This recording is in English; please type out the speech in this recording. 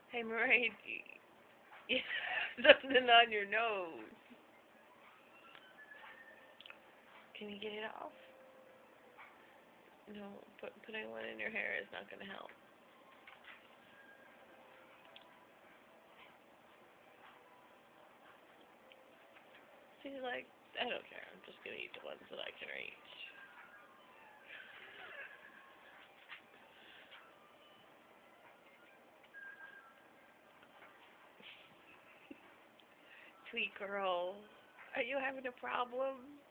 Hey, Murray, you have something on your nose. Can you get it off? No, putting one in your hair is not going to help. See, like, I don't care. I'm just going to eat the ones that I can reach. Sweet girl, are you having a problem?